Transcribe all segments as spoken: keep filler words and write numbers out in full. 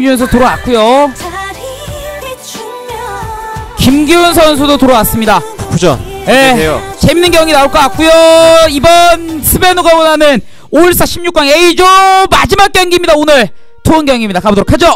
김기훈 선수 들어왔고요. 김기훈 선수도 들어왔습니다. 부전. 예, 재밌는 경기 나올 것 같고요. 이번 스베누가 원하는 오일사 십육 강 A조 마지막 경기입니다. 오늘 투혼 경기입니다. 가보도록 하죠.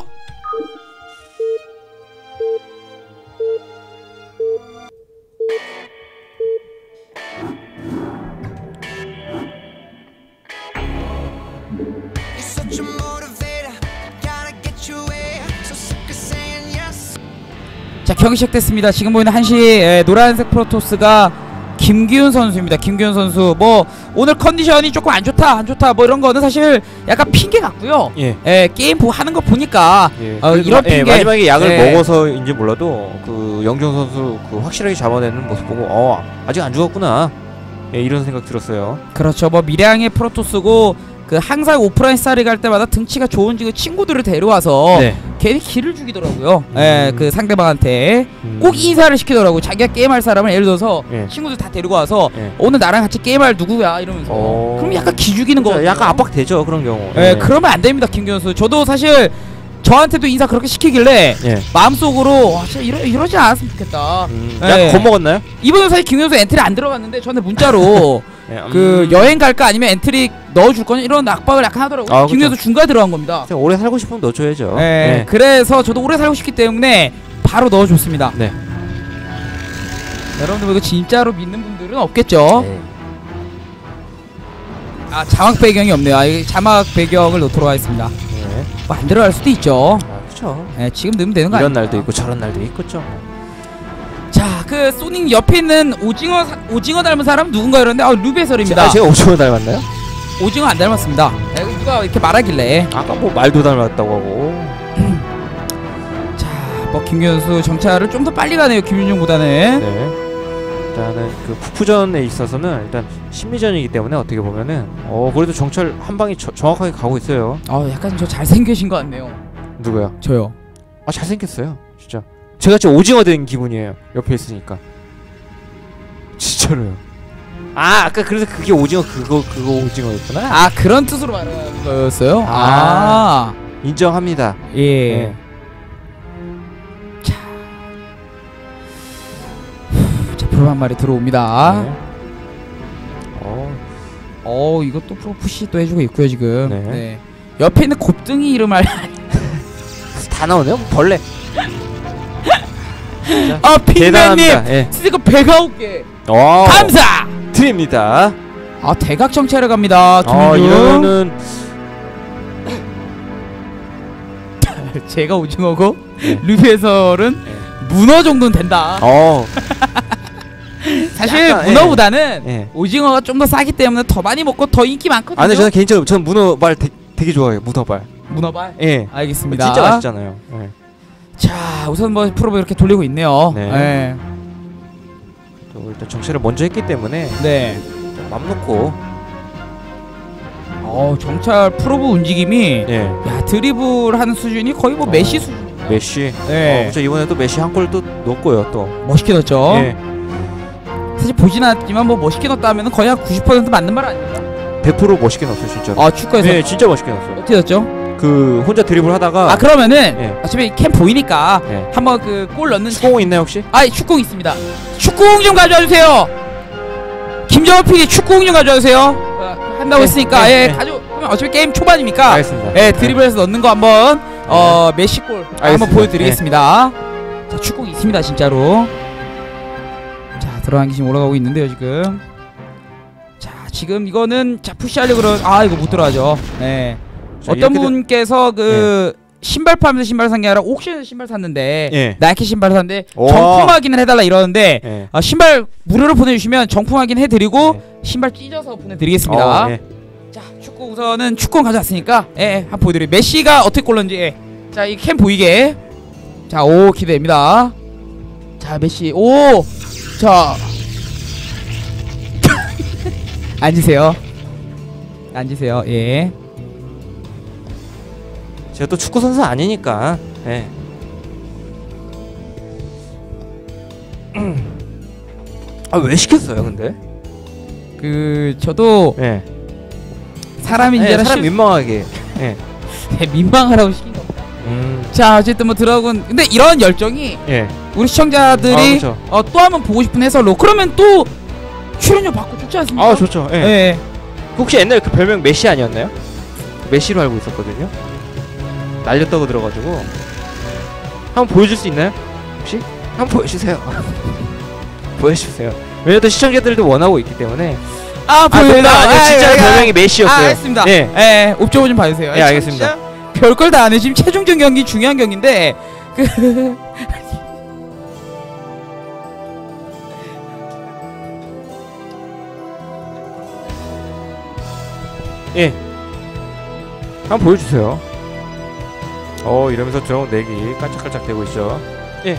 자, 경기 시작됐습니다. 지금 보이는 한시 에, 노란색 프로토스가 김기훈 선수입니다. 김기훈 선수 뭐 오늘 컨디션이 조금 안 좋다 안 좋다 뭐 이런 거는 사실 약간 핑계 같고요. 예. 에, 게임 보 하는 거 보니까 예. 어, 이런 예, 핑계 마지막에 약을 예. 먹어서인지 몰라도 그 영종 선수 그 확실하게 잡아내는 모습 보고 어 아직 안 죽었구나. 예, 이런 생각 들었어요. 그렇죠. 뭐 미래양의 프로토스고 그 항상 오프라인 스타를 갈 때마다 등치가 좋은 그 친구들을 데려와서 네. 괜히 기를 주기더라고요. 음. 예, 그 상대방한테 음. 꼭 인사를 시키더라고요. 자기가 게임할 사람을 예를 들어서 예. 친구들 다 데리고 와서 예. 오늘 나랑 같이 게임할 누구야 이러면서 어. 그럼 약간 기 죽이는 거. 약간 압박되죠 그런 경우. 예, 예. 그러면 안 됩니다, 김기훈 선수. 저도 사실 저한테도 인사 그렇게 시키길래 예. 마음속으로 와, 진짜 이러, 이러지 않았으면 좋겠다. 음. 예. 약 겁먹었나요? 이번에 사실 김기훈 선수 엔트리 안 들어갔는데 저한테 문자로 예. 음. 그 여행 갈까 아니면 엔트리 넣어줄 거냐 이런 압박을 약간 하더라고요. 아, 김기훈 선수 중간에 들어간 겁니다. 오래 살고 싶으면 넣어줘야죠. 예. 예. 그래서 저도 오래 살고 싶기 때문에 바로 넣어줬습니다. 네. 여러분들 이거 진짜로 믿는 분들은 없겠죠. 네. 아, 자막 배경이 없네요. 아, 이 자막 배경을 넣도록 하겠습니다. 네. 뭐 안 들어갈 수도 있죠. 아, 그렇죠. 예, 지금 넣으면 되는 거 이런 아닙니까? 날도 있고 저런 날도 있겠죠. 자, 그 소닉 옆에 있는 오징어 사, 오징어 닮은 사람 누군가 이러는데 아, 루베설입니다. 아, 제가 오징어 닮았나요? 오징어 안 닮았습니다. 예, 누가 이렇게 말하길래. 아까 뭐 말도 닮았다고 하고. 자, 뭐 김기훈 선수 정찰을 좀 더 빨리 가네요. 김윤중보다는. 네. 일단은 그 푸푸전에 있어서는 일단 심리전이기 때문에 어떻게 보면은 어 그래도 정찰 한 방이 저, 정확하게 가고 있어요. 아, 약간 저 잘생기신 것 같네요. 누구야? 저요. 아 잘생겼어요. 진짜. 제가 진짜 오징어 된 기분이에요. 옆에 있으니까. 진짜로요. 아 아까 그래서 그게 오징어 그거 그거 오징어였구나. 아, 그런 뜻으로 말하는 거였어요? 아. 아, 인정합니다. 예. 네. 자, 자, 프로 한 마리 들어옵니다. 네. 어. 어, 이것도 프로 푸시 또 해주고 있고요 지금. 네. 네. 옆에 있는 곱등이 이름 알. 다 나오네요. 벌레. 아, 핑맨님 대단합니다. 예. 스티커 백아홉 개 어. 감사. 드립니다. 아, 대각 정찰을 갑니다. 어, 김윤중. 이러면은 제가 오징어고 네. 루비에설은 네. 문어 정도는 된다. 어. 사실 약간, 문어보다는 예. 오징어가 좀 더 싸기 때문에 더 많이 먹고 더 인기 많거든요. 아 근데 저는 개인적으로 저는 문어발 되, 되게 좋아해요. 문어발. 문어발? 예. 알겠습니다. 진짜 맛있잖아요. 예. 자, 우선 뭐 프로브 이렇게 돌리고 있네요. 네. 네. 또 일단 정찰을 먼저 했기 때문에 네. 맘 놓고 어, 정찰 프로브 움직임이 예. 야, 드리블하는 수준이 거의 뭐 어. 메시 수준입니다. 메시. 네. 어, 그렇죠. 이번에도 메시 한 골도 넣었고요. 또. 멋있게 넣었죠. 예. 사실 보진 않았지만 뭐 멋있게 넣었다 하면은 거의 한 구십 퍼센트 맞는 말 아닙니까? 백 퍼센트 멋있게 넣었어요, 진짜. 아, 축구에서 예, 진짜 멋있게 넣었어요. 어떻게 넣었죠? 그 혼자 드리블 하다가 아, 그러면은 예. 어차피 캠 보이니까 예. 한번 그 골 넣는 축구공 있나요, 혹시? 아, 축구공 있습니다. 축구공 좀 가져와 주세요. 김정호 피디 축구공 좀 가져와 주세요. 어, 한다고 네, 했으니까 네, 예, 네. 가져. 그러면 어차피 게임 초반이니까 알겠습니다. 예, 드리블해서 넣는 거 한번 어, 메시 골 한번 알겠습니다. 보여드리겠습니다. 자, 축구공 있습니다, 진짜로. 자, 들어간 기심 올라가고 있는데요, 지금. 자, 지금 이거는 자 푸시하려고 그러. 아, 이거 못 들어가죠. 네. 자, 어떤 이렇게 분께서 그 신발 파면서 신발 산 게 아니라 옥션에서 신발 샀는데 예. 나이키 신발 샀는데 와. 정품 확인을 해달라 이러는데 예. 아, 신발 무료로 보내주시면 정품 확인 해드리고 네. 신발 신발 찢어서 보내드리겠습니다. 어, 예. 자, 축구 우선은 축구 가져왔으니까 예, 예, 한번 보여드릴게요. 메시가 어떻게 골랐는지. 예. 자, 이 캠 보이게. 자, 오, 기대됩니다. 자, 메시. 오, 자 앉으세요. 앉으세요. 예. 제가 또 축구 선수 아니니까. 예. 아, 왜 시켰어요, 근데? 그 저도 예. 사람인지라 예, 사람 실... 민망하게. 예. 민망하라고 시킨 겁니다. 음. 자 어쨌든 뭐 드라군 근데 이런 열정이 예. 우리 시청자들이 아, 그쵸. 어, 또 한번 보고 싶은 해설로 그러면 또 출연료 받고 좋지 않습니까? 아 좋죠. 예. 예. 혹시 옛날에 그 별명 메시 아니었나요? 메시로 알고 있었거든요. 날렸다고 들어가지고 한번 보여줄 수 있나요? 혹시? 한번 보여주세요. 보여주세요. 왜냐면 시청자들도 원하고 있기 때문에. 아 아, 보여요. 농담 아니에요. 진짜 별명이 메시였어요. 아 알겠습니다. 예. 예. 옵저버 좀 봐주세요. 예, 알겠습니다. 별걸 다 안 해. 지금 최종전 경기 중요한 경기인데 그 예. 한번 보여주세요. 어 이러면서 드라곤 내기 깜짝깜짝 되고 있죠. 예.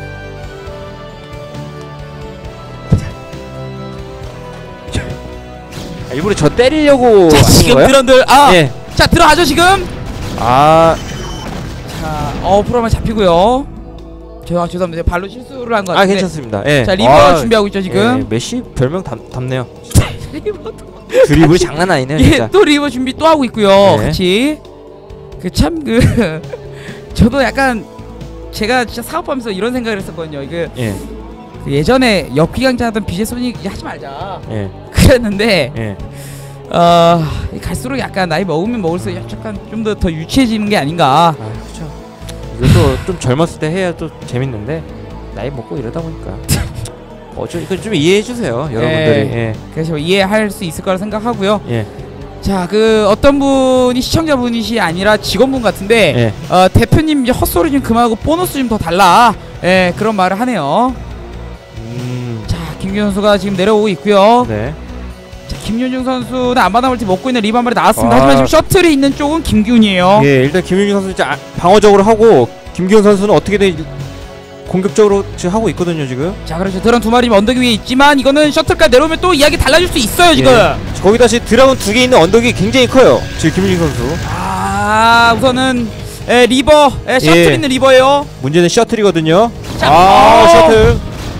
아, 일부러 저 때리려고 자, 하는 지금 거예요? 드런들 아, 예. 자 들어가죠 지금. 아, 자, 어 프로만 잡히고요. 저 죄송합니다. 발로 실수를 한 것 아 같은데. 괜찮습니다. 예. 자 리버 아, 준비하고 있죠 지금. 예, 메시 별명 담, 담네요. 리버도. 드리블이 장난 아니네요 진짜. 예, 또 리버 준비 또 하고 있고요. 네. 같이. 그 참 그 저도 약간 제가 진짜 사업하면서 이런 생각을 했었거든요. 이게 예. 그 예전에 엽기강자 하던 비제 소닉 이제 하지 말자. 예. 그랬는데 예. 어 갈수록 약간 나이 먹으면 먹을수록 약간 좀 더 더 유치해지는 게 아닌가. 아 그렇죠. 이것도 좀 젊었을 때 해야 또 재밌는데 나이 먹고 이러다 보니까 어쩌 이거 좀 이해해 주세요 여러분들이. 예. 그래서 이해할 수 있을 거라 생각하고요. 예. 자, 그 어떤 분이 시청자분이시 아니라 직원분 같은데 예. 어, 대표님 이제 헛소리 좀 그만하고 보너스 좀 더 달라. 예, 그런 말을 하네요. 음. 자, 김규현 선수가 지금 내려오고 있고요. 네. 자, 김윤중 선수는 안마당 멀티 먹고 있는 리바 한 마리 나왔습니다. 아. 하지만 지금 셔틀이 있는 쪽은 김규현이에요. 예, 일단 김윤중 선수 이제 아, 방어적으로 하고 김기훈 선수는 어떻게든 공격적으로 지금 하고 있거든요 지금. 자, 그렇죠. 드론 두 마리 언덕 위에 있지만 이거는 셔틀까지 내려오면 또 이야기 달라질 수 있어요 지금. 예. 거기다 지금 드라곤 두 개 있는 언덕이 굉장히 커요 지금 김윤중 선수. 아, 우선은 에, 리버, 에, 셔틀 예. 있는 리버예요. 문제는 셔틀이거든요. 자, 아 어. 셔틀.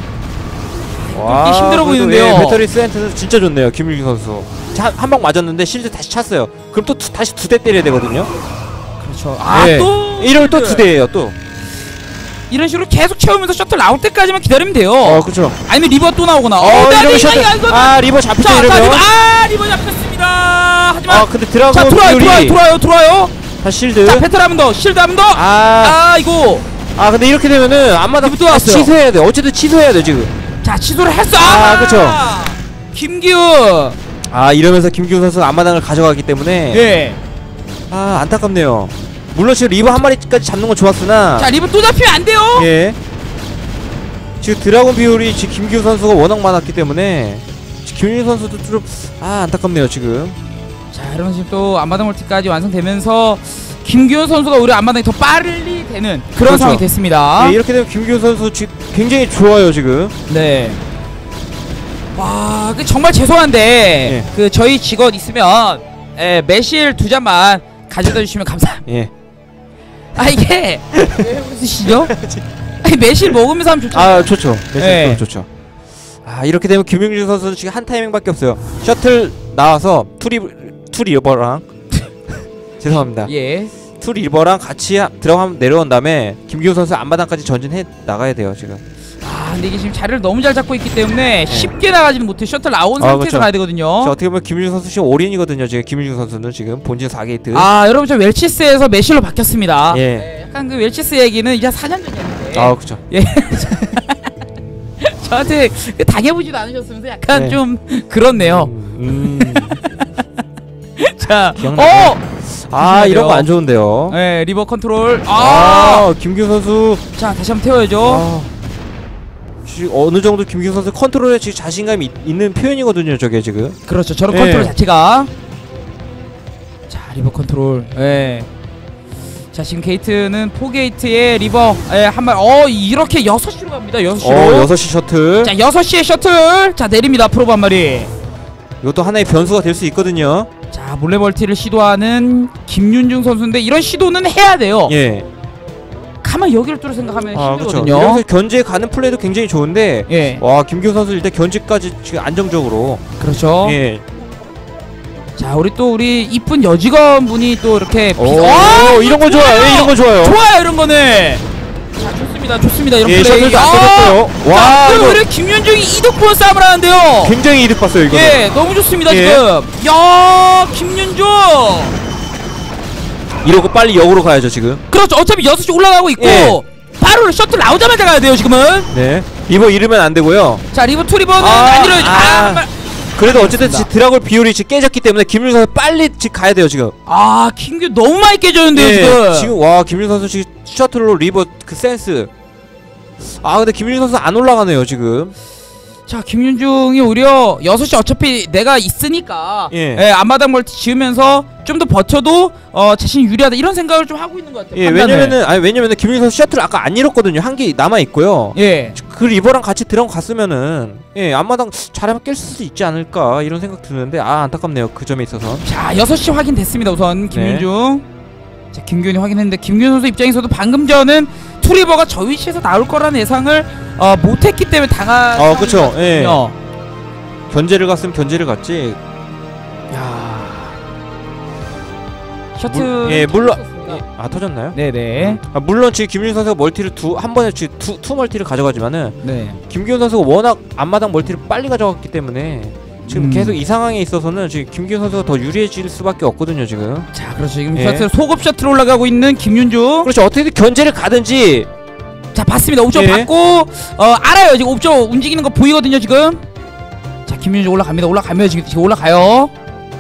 힘들어 그래도, 보이는데요. 예, 배터리 센터는 진짜 좋네요 김윤중 선수. 한 방 맞았는데 실드 다시 찼어요. 그럼 또 두, 다시 두 대 때려야 되거든요. 그렇죠. 아, 예. 또 이러면 또 두 대예요 또. 이런 식으로 계속 채우면서 셔틀 나올 때까지만 기다리면 돼요. 어 그렇죠. 아니면 리버 또 나오거나. 어, 어, 이러면 이거, 셔틀. 이거, 이거, 아 리버 잡히죠 자, 자, 이러면. 리버, 아, 리버 잡혔습니다. 하지만 아 근데 드라곤 자, 들어와요, 비율이 들어와요, 들어와요, 들어와요. 다시 실드. 자, 페트라 한번 더, 실드 한번 더. 아, 아, 이거. 아 근데 이렇게 되면은 앞마당 리브 또 왔어요. 취소해야 돼. 어쨌든 취소해야 돼 지금. 자, 취소를 했어. 아, 그쵸. 김기훈. 아 이러면서 김기훈 선수가 앞마당을 가져가기 때문에 예. 아 안타깝네요. 물론 지금 리버 한 마리까지 잡는 건 좋았으나 자, 리버 또 잡히면 안 돼요. 예 지금 드라곤 비율이 지금 김기훈 선수가 워낙 많았기 때문에 김기훈 선수도 좀 아 안타깝네요 지금. 자, 이러면 지금 또 앞마당 멀티까지 완성되면서 김기훈 선수가 오히려 앞마당이 더 빨리 되는 그런 그렇죠. 상황이 됐습니다. 예, 이렇게 되면 김기훈 선수 지금 굉장히 좋아요 지금. 네. 와, 그 정말 죄송한데 예. 그 저희 직원 있으면 에, 매실 두 잔만 가져다 주시면 감사합니다. 예. 아 이게 왜 웃으시죠? 아니 매실 먹으면서 하면 좋잖아요. 아 좋죠. 예. 네. 좋죠. 아 이렇게 되면 김용준 선수는 지금 한 타이밍밖에 없어요. 셔틀 나와서 투리 투리버랑 죄송합니다. 예. 투리버랑 같이 하, 들어가면 내려온 다음에 김기훈 선수 앞마당까지 전진해 나가야 돼요 지금. 아 근데 이게 지금 자리를 너무 잘 잡고 있기 때문에 쉽게 나가지는 못해. 셔틀 나온 아, 상태에서 그렇죠. 가야 되거든요. 자, 어떻게 보면 김윤중 선수 지금 올인이거든요. 지금 김윤중 선수는 지금 본진 사 게이트. 아 여러분 저 웰치스에서 매실로 바뀌었습니다. 예. 네, 약간 그 웰치스 얘기는 이제 사 년 전이었는데. 아 그렇죠. 예. 저한테 그 당해보지도 않으셨으면서 약간 네. 좀 그렇네요. 음, 음. 자, 기억나요? 어, 아 이런 거 안 좋은데요. 네 리버 컨트롤. 아, 아 김기훈 선수. 자 다시 한번 태워야죠. 아, 지금 어느 정도 김기훈 선수 컨트롤에 지금 자신감이 있, 있는 표현이거든요. 저게 지금. 그렇죠. 저런 예. 컨트롤 자체가. 자 리버 컨트롤. 예. 자 지금 게이트는 포 게이트에 리버 예, 한 말. 어 이렇게 여섯 시로 갑니다. 여섯 시로. 어 여섯 시 셔틀. 자 여섯 시에 셔틀. 자 내립니다. 프로브 한 마리. 이것도 하나의 변수가 될 수 있거든요. 자 몰래 멀티를 시도하는 김윤중 선수인데 이런 시도는 해야 돼요. 예. 가만 여기를 뚫을 생각하면 아 그렇죠. 힘들거든요. 이러면서 견제 가는 플레이도 굉장히 좋은데. 예. 와 김기훈 선수 일단 견제까지 지금 안정적으로. 그렇죠. 예. 자 우리 또 우리 이쁜 여직원 분이 또 이렇게 비... 오, 와, 오, 이런 거 좋아요. 예, 이런 거 좋아요. 좋아요 이런 거는. 자 좋습니다 좋습니다 이런 예, 플레이. 셔틀도 안 터졌고요. 와, 자, 이거 우리 김윤중이 이득 보는 싸움을 하는데요. 굉장히 이득 봤어요 이거. 예 너무 좋습니다 예. 지금. 야 김윤중. 이러고 빨리 역으로 가야죠 지금. 그렇죠 어차피 여섯 시 올라가고 있고 예. 바로 셔틀 나오자마자 가야 돼요 지금은. 네. 리버 잃으면 안 되고요. 자 리버 투 리버는 아, 안 이뤄야지. 아. 아, 한 발. 그래도 어쨌든 지 드라골 비율이 지금 깨졌기 때문에 김윤 선수 빨리 지금 가야 돼요 지금. 아 김규 너무 많이 깨졌는데요 예, 지금. 지금 와 김윤 선수 지금 셔틀로 리버 그 센스. 아 근데 김윤 선수 안 올라가네요 지금. 자 김윤중이 오히려 여섯 시 어차피 내가 있으니까 예. 예, 앞마당 멀티 지으면서 좀 더 버텨도 어 자신이 유리하다 이런 생각을 좀 하고 있는 것 같아요. 예, 판단을. 왜냐면은 아니 왜냐면은 김윤 선수 셔틀 아까 안 잃었거든요. 한 개 남아 있고요. 예. 그 리버랑 같이 들어갔으면은 예 앞마당 잘하면 깰 수도 있지 않을까 이런 생각 드는데 아 안타깝네요 그 점에 있어서. 자 여섯 시 확인됐습니다 우선 김윤중. 네. 자 김규현이 확인했는데 김규현 선수 입장에서도 방금 전은 투리버가 저 위치에서 나올 거라는 예상을 어, 못했기 때문에 당한. 어 그쵸. 예. 요 견제를 갔으면 견제를 갔지. 야. 셔틀. 물, 예 물론. 예, 아 터졌나요? 네네. 아, 물론 지금 김윤 선수가 멀티를 두 한 번에 지금 투, 투 멀티를 가져가지만은 네. 김기훈 선수가 워낙 앞마당 멀티를 빨리 가져갔기 때문에 지금 음. 계속 이 상황에 있어서는 지금 김기훈 선수가 더 유리해질 수밖에 없거든요 지금. 자 그렇죠 지금 예. 셔틀 소급 셔틀 올라가고 있는 김윤중. 그렇죠 어떻게든 견제를 가든지. 자 봤습니다 옵션 예. 받고 어 알아요 지금 옵션 움직이는 거 보이거든요 지금. 자 김윤중 올라갑니다 올라가면 지금, 지금 올라가요.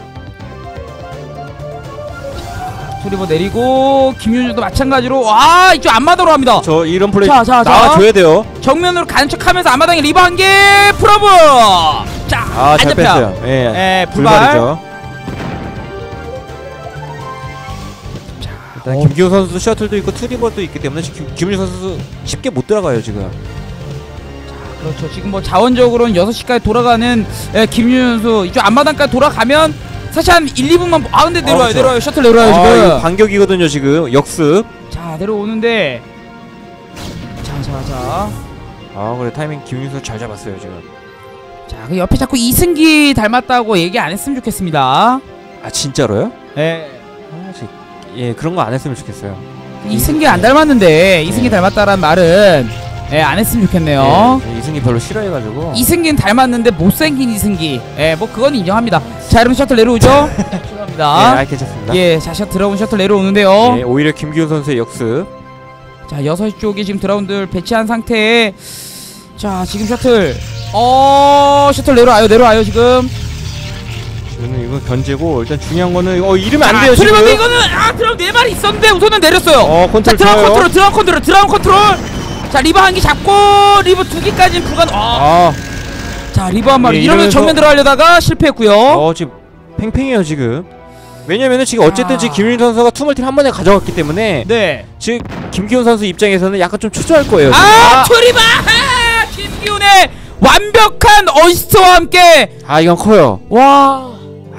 투리버 내리고 김윤중도 마찬가지로 와 이쪽 앞마당으로 합니다. 저 이런 플레이 자, 자, 자. 나와줘야 돼요. 정면으로 가는 척하면서 앞마당에 리버 한개 프로브. 자 아 잘 안잡혀. 뺐어요. 예. 예 불발. 불발이죠. 일단 어. 김기훈 선수도 셔틀도 있고 투리버도 있기 때문에 지금 김- 김윤 선수 쉽게 못 들어가요 지금. 그렇죠 지금 뭐 자원적으로는 여섯 시까지 돌아가는 예, 김윤 선수 이쪽 앞마당까지 돌아가면 사실 한 일, 이 분만 아 근데 내려와요 어, 그렇죠. 내려와요 셔틀 내려와요 아, 지금. 이거 반격이거든요 지금 역습. 자 내려오는데 자자자 아 그래 타이밍 김윤 선수 잘 잡았어요 지금. 자 그 옆에 자꾸 이승기 닮았다고 얘기 안 했으면 좋겠습니다. 아 진짜로요? 예 아, 지- 예 그런 거 안 했으면 좋겠어요. 이승기 안 닮았는데 이승기 네. 닮았다라는 말은 예 안 했으면 좋겠네요. 예, 이승기 별로 싫어해가지고. 이승기는 닮았는데 못생긴 이승기 예뭐 그건 인정합니다. 자 여러분 셔틀 내려오죠. 죄송합니다. 아 괜찮습니다. 예 자 셔틀 들어온 셔틀 내려오는데요. 예, 오히려 김기훈 선수의 역습. 자 여섯 시 쪽에 지금 드라운드를 배치한 상태에 자 지금 셔틀 어 셔틀 내려와요 내려와요 지금. 저는 이거 견제고 일단 중요한 거는 어 이러면 안 자, 돼요 지금. 트리버인데 이거는 아 드라운 네 마리 있었는데 우선은 내렸어요. 어 자 컨트롤 드라운 좋아요. 컨트롤 드라운 컨트롤 드라운 컨트롤. 자 리버 한 개 잡고 리버 두 개까지는 불가능. 아. 아, 자 리버 한 마리 예, 이러면 이러면서- 정면 들어가려다가 실패했고요. 어 지금 팽팽해요 지금. 왜냐면은 지금 어쨌든 아. 지금 김윤 선수가 투멀티를 한 번에 가져갔기 때문에 네. 지금 김기훈 선수 입장에서는 약간 좀 초조할 거예요. 지금. 아 트리버 아, 김기훈의 완벽한 어시스트와 함께 아 이건 커요. 와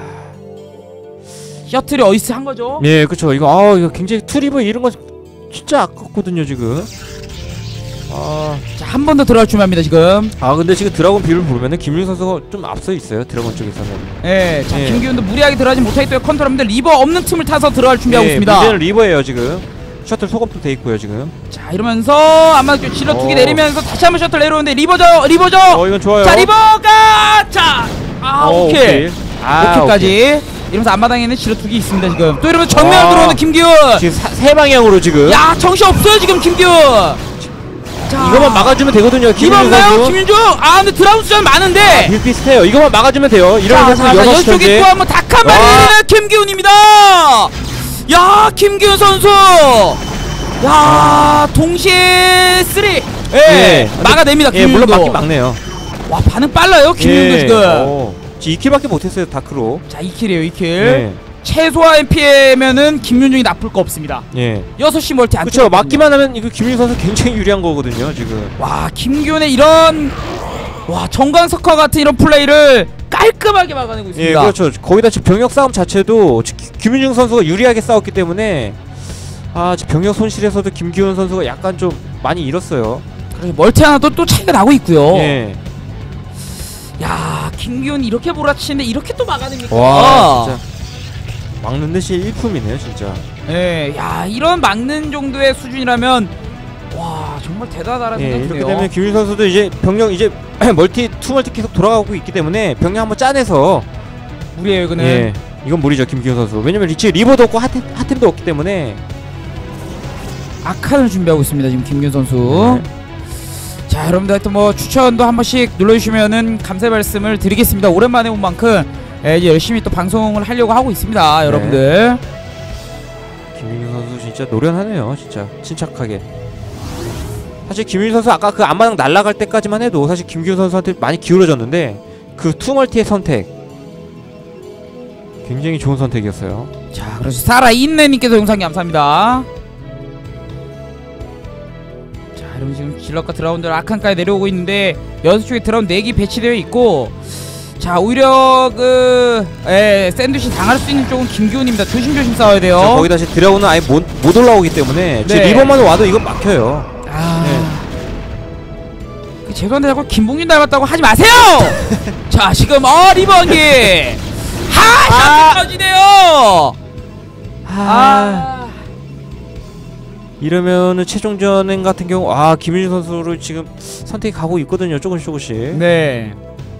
셔틀이 어시스트 한 거죠. 예 그쵸 이거 아 이거 굉장히 투리버 이런 거 진짜 아깝거든요 지금. 아, 자 한 번 더 들어갈 준비합니다 지금. 아 근데 지금 드라곤 비율을 보면은 김윤 선수가 좀 앞서 있어요 드라곤 쪽에서는. 예, 자 예. 김기훈도 무리하게 들어가지 못하기 때문에 컨트롤하는데 리버 없는 틈을 타서 들어갈 준비하고 예, 있습니다. 문제는 리버예요 지금. 셔틀 소급도 돼 있고요 지금. 자 이러면서 아마 질러 두 개 어. 내리면서 다시 한번 셔틀 내려오는데 리버죠 리버죠. 어 이건 좋아요. 자 리버가 자아 어, 오킬 오킬. 아, 오킬까지 오케이. 이러면서 앞마당에는 질러 두 개 있습니다 지금. 또 이러면 정면 와. 들어오는 김기훈. 지금 사, 세 방향으로 지금. 야 정신 없어요 지금 김기훈. 자 이거만 막아주면 되거든요. 김윤 리버인가요 선수. 김윤중? 아 근데 드라운 수전 많은데. 비슷비슷해요. 이거만 막아주면 돼요. 이러면 자, 사실 자, 자, 여섯 이쪽에 현재. 또 한번 닭 한 마리 내리는 김기훈입니다. 야 김기훈 선수. 야 동시에 쓰리. 예, 예. 막아냅니다 예, 물론 김기훈도. 막긴 막네요. 와 반응 빨라요 김기훈도 예. 지금. 어. 지금 이 킬밖에 못했어요 다크로. 자 이 킬이에요 이 킬. 예. 최소한 피해면은 김윤중이 나쁠 거 없습니다. 예. 여섯 시 멀티 안. 그쵸 막기만 하면 이거 김윤 선수 굉장히 유리한 거거든요 지금. 와 김기훈의 이런 와 정광석화 같은 이런 플레이를 깔끔하게 막아내고 예 있습니다. 그렇죠. 거기다 지금 병력 싸움 자체도 지- 기- 김윤중 선수가 유리하게 싸웠기 때문에 아 지금 병력 손실에서도 김기훈 선수가 약간 좀 많이 잃었어요. 그래서 멀티 하나도 또 차이가 나고 있고요. 예. 야 김기훈 이렇게 몰아치는데 이렇게 또 막아냅니까? 와 진짜. 막는 듯이 일품이네요 진짜. 예, 야 이런 막는 정도의 수준이라면 와 정말 대단하다는 예, 생각이 이렇게 드네요. 되면 김윤 선수도 이제 병력 이제 멀티 투 멀티 계속 돌아가고 있기 때문에 병력 한번 짜내서 무리예요 이거는. 예, 이건 무리죠 김기훈 선수. 왜냐면 리치 리버도 없고 핫템, 핫템도 없기 때문에 악한을 준비하고 있습니다 지금 김균 선수. 네. 자 여러분들 하여튼 뭐 추천도 한 번씩 눌러주시면은 감사의 말씀을 드리겠습니다. 오랜만에 온 만큼 예, 이제 열심히 또 방송을 하려고 하고 있습니다 여러분들. 김윤 선수 진짜 노련하네요 진짜 침착하게. 사실 김윤 선수 아까 그 앞마당 날아갈 때까지만 해도 사실 김기훈 선수한테 많이 기울어졌는데 그 투멀티의 선택 굉장히 좋은 선택이었어요. 자 그래서 살아있는 님께서 영상 감사합니다. 자 여러분 지금 질럿과 드라운들 아칸까지 내려오고 있는데 여섯 쪽에 드라운 네 개 배치되어 있고, 자 오히려 그 에, 샌드위치 당할 수 있는 쪽은 김기훈입니다. 조심조심 싸워야 돼요. 거기 다시 드라군은 아예 못, 못 올라오기 때문에 지금 네. 리버만 와도 이건 막혀요. 아... 네. 그 죄송한데 자꾸 김봉준 닮았다고 하지 마세요! 자 지금 어 리버기 하! 샷이 터지네요! 아... 아... 이러면은 최종전 같은 경우 아 김윤준 선수를 지금 선택이 가고 있거든요 조금씩 조금씩. 네.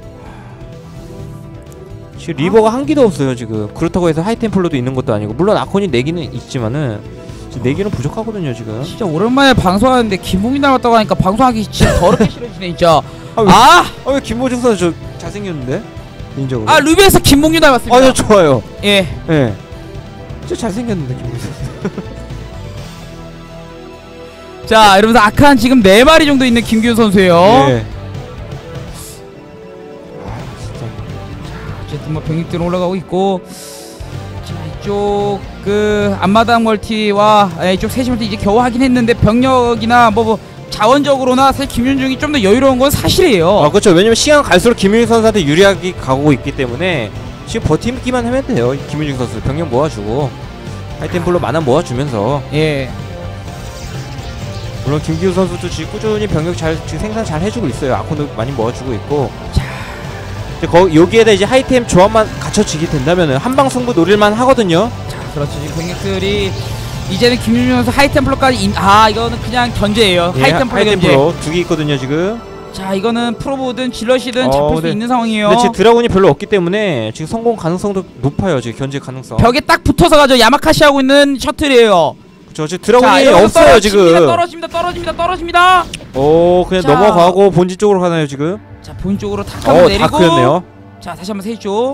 지금 리버가 한 기도 없어요 지금. 그렇다고 해서 하이템플러도 있는 것도 아니고 물론 아콘이 네 기는 있지만은 지금 네 개는 부족하거든요 지금. 진짜 오랜만에 방송하는데 김봉준 닮았다고 하니까 방송하기 진짜 더럽게 싫어지네 진짜. 아! 아! 아 왜 김보중 선수 저 잘생겼는데? 개인적으로. 아 루비에서 김봉준 닮았습니다. 아, 저 좋아요. 예. 예. 진짜 잘생겼는데 김보중 선수. 자 여러분들 아칸 지금 네 마리 정도 있는 김기훈 선수예요. 예. 어쨌든 뭐 병력들 올라가고 있고, 자 이쪽 그 앞마당 멀티와 에, 이쪽 세시 멀티 이제 겨우 하긴 했는데 병력이나 뭐, 뭐 자원적으로나 사실 김윤중이 좀 더 여유로운 건 사실이에요. 아 그렇죠. 왜냐면 시간 갈수록 김윤중 선수한테 유리하게 가고 있기 때문에 지금 버티기만 하면 돼요. 김윤중 선수 병력 모아주고 하이템플로 만화 모아주면서. 예. 물론 김기훈 선수도 지금 꾸준히 병력 잘 지금 생산 잘 해주고 있어요. 아콘도 많이 모아주고 있고. 자, 이제 거 여기에다 이제 하이템 조합만 갖춰지게 된다면은 한방 승부 노릴만 하거든요. 자 그렇죠. 지금 병력들이 이제는 김윤중 선수 하이템플러까지 인... 아 이거는 그냥 견제예요. 예, 하이템플러 견제. 하이템플로 두 개 있거든요 지금. 자 이거는 프로보든 질럿이든 어, 잡힐 수 네. 있는 상황이에요. 근데 지금 드라군이 별로 없기 때문에 지금 성공 가능성도 높아요. 지금 견제 가능성. 벽에 딱 붙어서 가죠. 야마카시 하고 있는 셔틀이에요. 그쵸. 지금 드라군이 자, 없어요 떨어집니다, 지금. 떨어집니다 떨어집니다 떨어집니다. 오 그냥 자. 넘어가고 본진 쪽으로 가나요 지금? 자 본 쪽으로 탁 한번 어 내리고. 다크였네요. 자 다시 한번 세죠.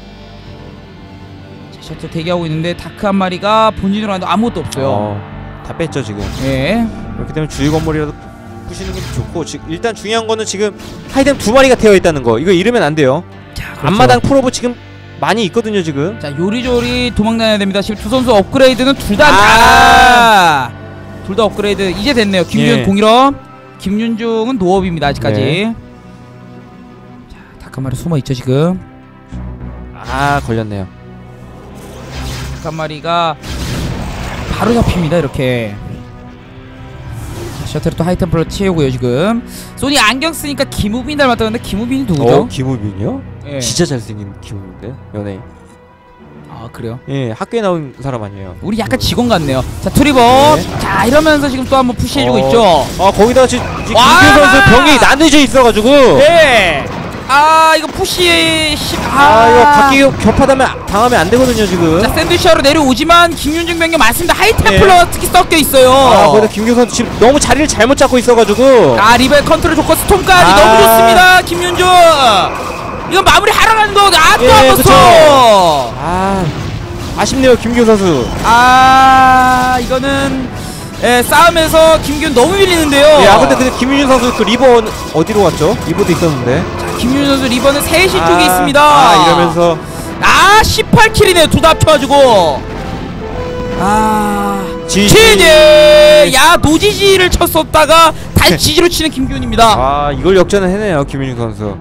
자 셔틀 대기하고 있는데 다크 한 마리가 본진으로 가는데 아무것도 없어요. 어, 다 뺐죠 지금. 예. 그렇기 때문에 주위 건물이라도 부시는 게 좋고 지금 일단 중요한 거는 지금 하이템 두 마리가 되어 있다는 거. 이거 잃으면 안 돼요. 자 그렇죠. 앞마당 프로브 지금 많이 있거든요 지금. 자 요리조리 도망다녀야 됩니다. 지금 두 선수 업그레이드는 둘 다 아. 둘 다 업그레이드 이제 됐네요. 김윤 예. 공일업, 김윤중은 노업입니다 아직까지. 네. 자 닭 한 마리 숨어 있죠 지금. 아 걸렸네요. 닭 한 마리가 바로 잡힙니다 이렇게. 자, 셔틀이 또 하이템플러 채우고요 지금. 소니 안경 쓰니까 김우빈 닮았다는데 김우빈이 누구죠? 어 김우빈이요? 예. 진짜 잘생긴 김우빈인데 연예인. 아 그래요? 예 학교에 나온 사람 아니에요. 우리 약간 직원 같네요. 자 트리버. 네. 자 이러면서 지금 또 한번 푸시해주고 어. 있죠. 아 거기다가 지금 김규 와! 선수 병이 나뉘어져 있어가지고. 네. 아 이거 푸시 시... 아, 아, 이거 바뀌 겹하다면 당하면 안 되거든요 지금. 자 샌드위치하러 내려오지만 김윤중 병력 많습니다. 하이템플러 특히 섞여 있어요. 아 거기다 김규 선수 지금 너무 자리를 잘못 잡고 있어가지고. 아 리벨 컨트롤 좋고 스톰까지 아. 너무 좋습니다. 김윤중. 이거 마무리 하러가는 거. 아또 예, 한 그쵸. 번 아 아쉽네요 김규 선수. 아 이거는 예, 싸움에서 김균 너무 밀리는데요. 예, 아 근데 그 김윤준 선수 그 리버 어디로 갔죠? 리버도 있었는데. 자, 김윤 선수 리버는 세시 아, 쪽에 있습니다. 아 이러면서 아 십팔 킬이네요. 두 다 합쳐가지고. 아 지지. 지지. 야 노지지를 쳤었다가 다시 지지로 치는 김균입니다. 아 이걸 역전을 해내요 김윤준 선수.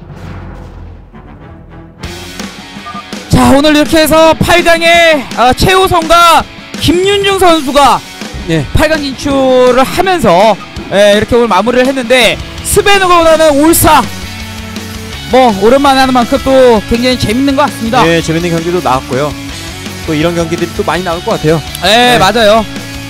자 오늘 이렇게 해서 팔 강에 아, 최우성과 김윤중 선수가 예. 팔 강 진출을 하면서 예, 이렇게 오늘 마무리를 했는데 스베누가 원하는 올사 뭐 오랜만에 하는 만큼 또 굉장히 재밌는 것 같습니다. 예 재밌는 경기도 나왔고요. 또 이런 경기들이 또 많이 나올 것 같아요. 네, 네. 맞아요.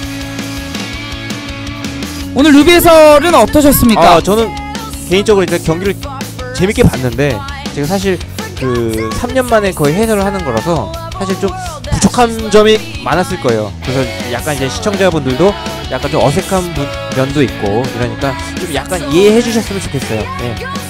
오늘 루비 해설은 어떠셨습니까? 아, 저는 개인적으로 이제 경기를 재밌게 봤는데 제가 사실 그 삼 년 만에 거의 해설을 하는 거라서 사실 좀 부족한 점이 많았을 거예요. 그래서 약간 이제 시청자분들도 약간 좀 어색한 부- 면도 있고 이러니까 좀 약간 이해해 주셨으면 좋겠어요. 네.